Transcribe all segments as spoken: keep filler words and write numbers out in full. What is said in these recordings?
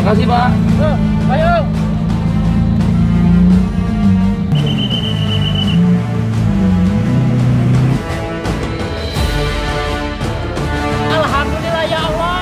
Makasih, Pak. Tuh, ayo. Alhamdulillah ya Allah.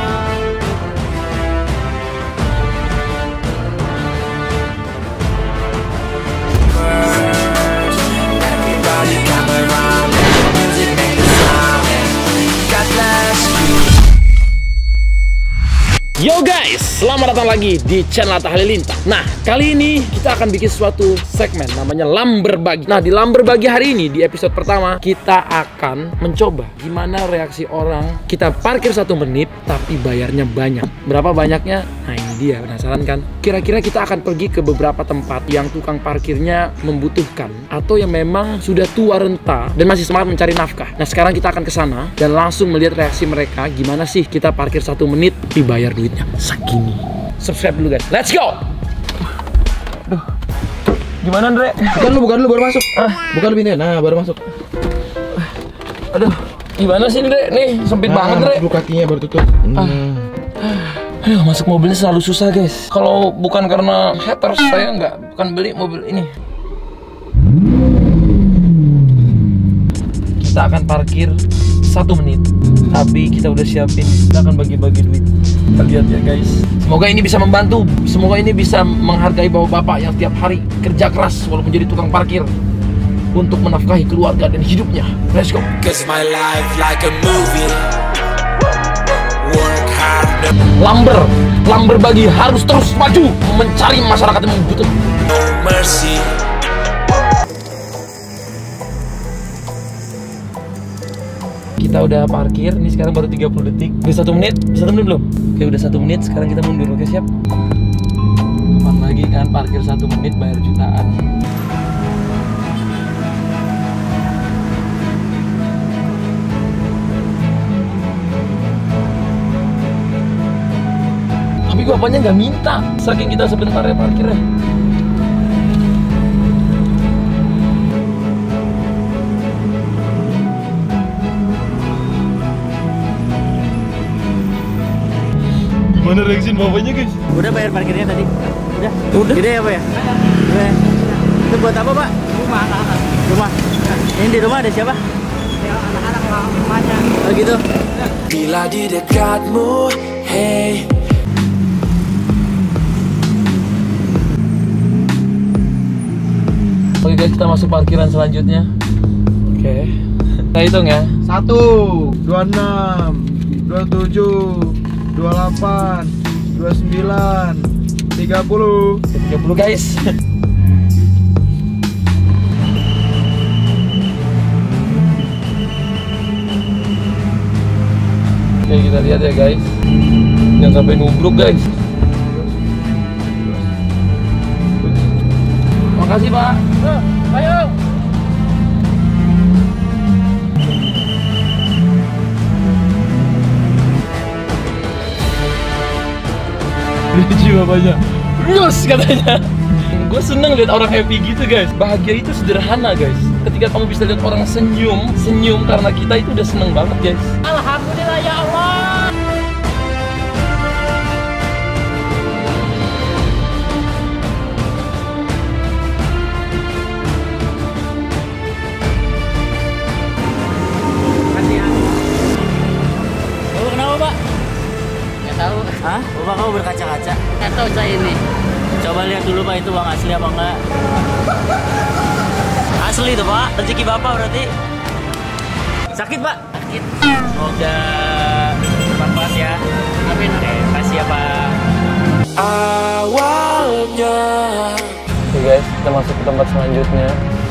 Yo guys, selamat datang lagi di channel Atta Halilintar. Nah, kali ini kita akan bikin suatu segmen namanya Lam Berbagi. Nah, di Lam Berbagi hari ini, di episode pertama, kita akan mencoba gimana reaksi orang kita parkir satu menit, tapi bayarnya banyak. Berapa banyaknya? Nah, ini dia, penasaran kan? Kira-kira kita akan pergi ke beberapa tempat yang tukang parkirnya membutuhkan, atau yang memang sudah tua renta dan masih semangat mencari nafkah. Nah, sekarang kita akan ke sana dan langsung melihat reaksi mereka. Gimana sih kita parkir satu menit, dibayar duit segini. Subscribe dulu guys. Let's go. Aduh. Gimana Andre? Bukan lu, bukan lu baru masuk. Ah, bukan lu pintunya. Nah, baru masuk. Aduh. Gimana sih Andre? Nih sempit nah, banget Andre. Lu kakinya baru tutup. Ah. Aduh, masuk mobilnya selalu susah guys. Kalau bukan karena haters, saya nggak akan beli mobil ini. Kita akan parkir satu menit, tapi kita udah siapin, kita akan bagi-bagi duit. Kita lihat ya guys. Semoga ini bisa membantu. Semoga ini bisa menghargai bapak-bapak yang tiap hari kerja keras walaupun jadi tukang parkir untuk menafkahi keluarga dan hidupnya. Let's go. Lamber, Lam Berbagi harus terus maju mencari masyarakat yang membutuhkan. No mercy. Kita udah parkir, ini sekarang baru tiga puluh detik. Udah satu menit, satu menit belum? Oke, udah satu menit, sekarang kita mundur, oke siap? Kapan lagi kan, parkir satu menit bayar jutaan. Tapi bapaknya nggak minta, saking kita sebentar ya parkirnya. Gimana reaksi bapaknya guys? Udah bayar parkirnya tadi? Udah? Udah? Gede ya Pak ya? Udah ya? Itu buat apa Pak? Rumah anak-anak. Rumah? Ini di rumah ada siapa? Ya anak-anak sama rumahnya. Oh gitu? Bila di dekatmu, hey. Oke guys, kita masuk parkiran selanjutnya. Oke, kita hitung ya. Satu, dua enam, dua tujuh, dua delapan, dua sembilan, tiga puluh. tiga puluh guys. Oke, kita lihat ya guys. Jangan sampai nubruk guys. Makasih Pak. Tuh, ayo. Lucu bapaknya. Lus katanya. Gue seneng lihat orang happy gitu guys. Bahagia itu sederhana guys. Ketika kamu bisa lihat orang senyum, senyum karena kita itu udah seneng banget guys. Alhamdulillah ya Allah. Bapak kenapa Pak? Nggak tahu. Hah? Bapak kamu berkaca-kaca? Nggak tahu saya ini. Coba lihat dulu Pak, itu uang asli apa enggak? Asli tuh Pak, rezeki Bapak berarti. Sakit Pak? Sakit. Semoga bermanfaat ya. Amin. Oke, kasih ya Pak. Awalnya. Oke guys, kita masuk ke tempat selanjutnya.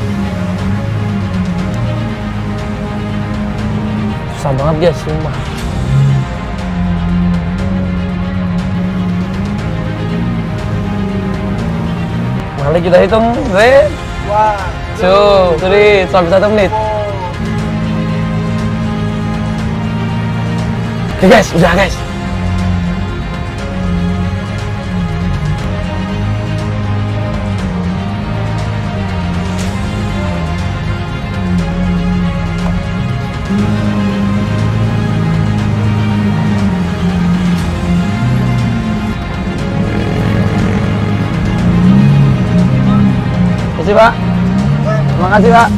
Susah banget guys, sumpah. Mari kita hitung, Re. One, Two, three, sampai satu menit. Oke guys, udah guys. Makasih Pak. Makasih Pak.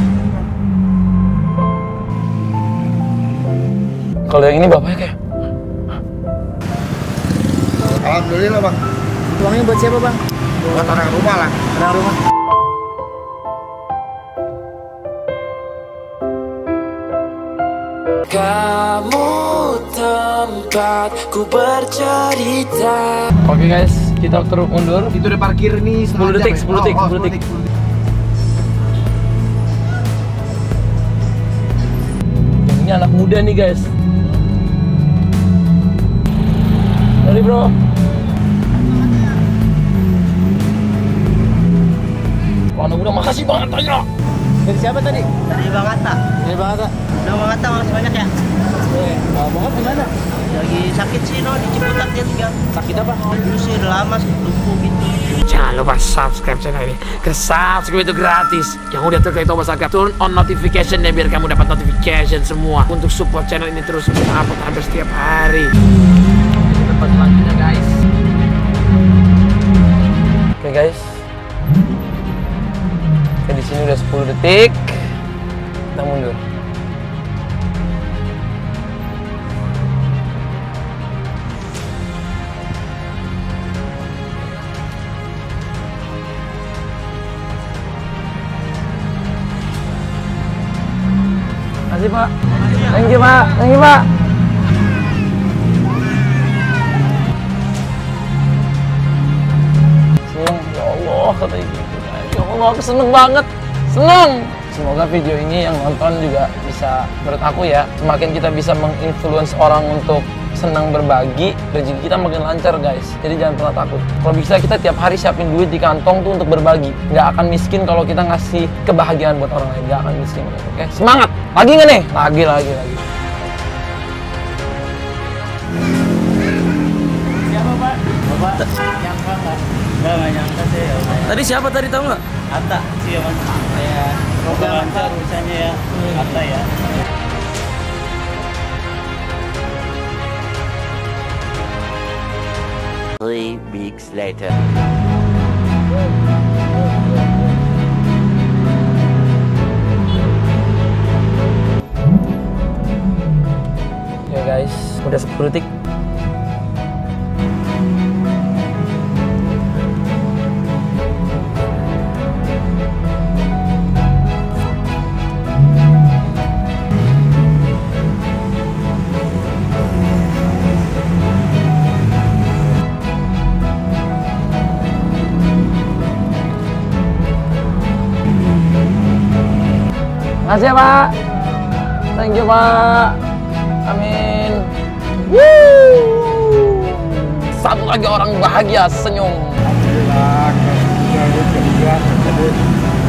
Kalau yang ini bapaknya kayak. Alhamdulillah bang. Uangnya buat siapa bang? Buat orang rumah lah. Orang rumah. Kamu tempatku bercerita. Oke guys, kita terus mundur. Itu udah parkir nih sepuluh detik, sepuluh detik, sepuluh detik. Ini anak muda nih guys. Sorry bro. Kalau anak muda makasih banget aja. Dari siapa tadi? Dari Bang Atta. Dari Bang Atta. Udah Bang Atta makasih banyak ya. Eh, Bang Atta gimana? Lagi sakit sih no, di Ciputat dia tinggal. Sakit apa? Dulu sih udah lama sih lumpuh gitu. Jangan lupa subscribe channel ini. Karena subscribe itu gratis. Yang udah terkait tombol subscribe, turn on notification ya biar kamu dapat notification semua untuk support channel ini terus untuk upload hampir setiap hari. Tempat selanjutnya guys. Oke guys. Oke, di sini udah sepuluh detik. Kita mundur. Makasih Pak. Thank you Pak. Thank you Pak. Seneng, ya Allah kata ibu. Ya Allah, aku seneng banget. Seneng. Semoga video ini yang nonton juga bisa, menurut aku ya, semakin kita bisa menginfluence orang untuk senang berbagi, rezeki kita makin lancar guys. Jadi jangan pernah takut. Kalau bisa kita tiap hari siapin duit di kantong tuh untuk berbagi. Nggak akan miskin kalau kita ngasih kebahagiaan buat orang lain. Nggak akan miskin. Oke, semangat. Lagi nggak nih? Lagi, lagi, lagi. Siapa Pak? Bapak nyangka nggak? Nggak, nggak nyangka sih ya. Tadi siapa tadi tahu nggak? Atta sih ya mas. Saya semoga lancar urusannya ya. Atta ya. Three weeks later. Ya guys, udah sepuluh detik. Makasih ya Pak. Thank you Pak. Amin. Woo. Satu lagi orang bahagia senyum. Alhamdulillah.